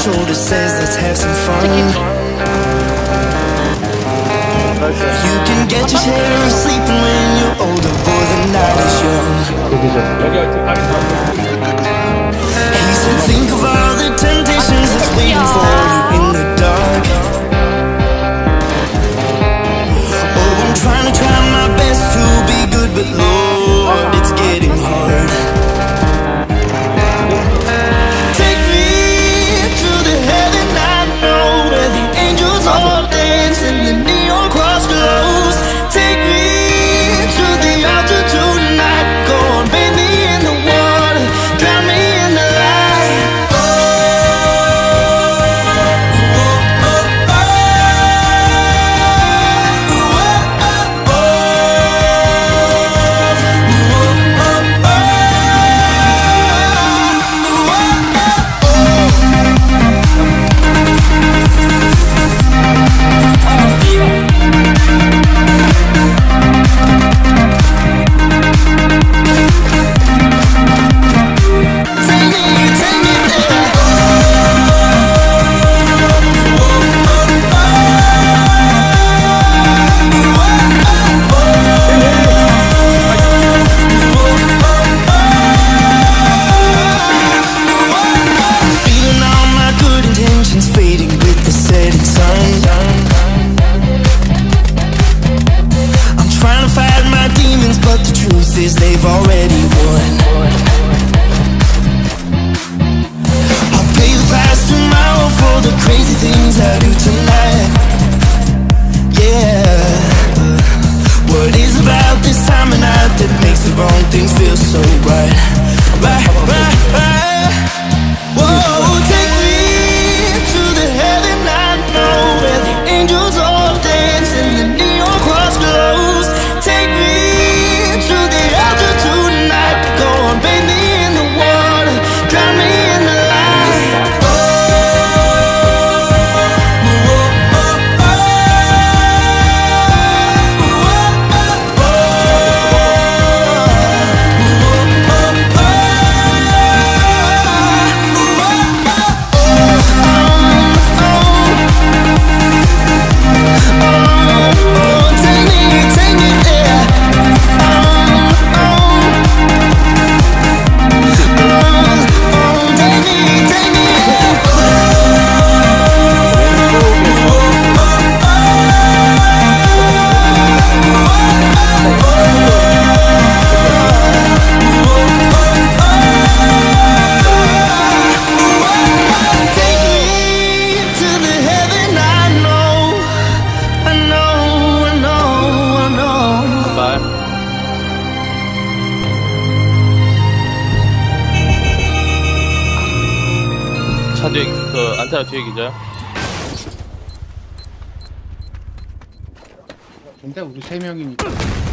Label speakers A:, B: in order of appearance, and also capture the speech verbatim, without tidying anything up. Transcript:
A: shoulder says let's have some fun. You can get your share of sleeping when you're older, boy, the night is young. He said think of all the temptations that's waiting for you in the dark. Oh, I'm trying to try my best to be good, but Lord, it's getting hard. Take me to the heaven I know, where the angels all dance and the neon cross glows. Take me to the altar tonight. Go on, bathe me in the water, drown me in the light. Oh, oh, oh, oh, oh, oh, they've already won. I'll pay the price tomorrow for the crazy things I do tonight. Yeah. What is about this time of night that makes the wrong things feel so right? Right, right, right. Whoa, take me to the heaven I know, where the angels all dance and the neon cross glows. Take me to the altar tonight. Go on, bathe me in the water, drown me in the light. Oh, oh, oh, oh, oh, take me, take me there.
B: 차 뒤에 그 안타라 뒤에 기자.
C: 근데 우리 세 명이니까.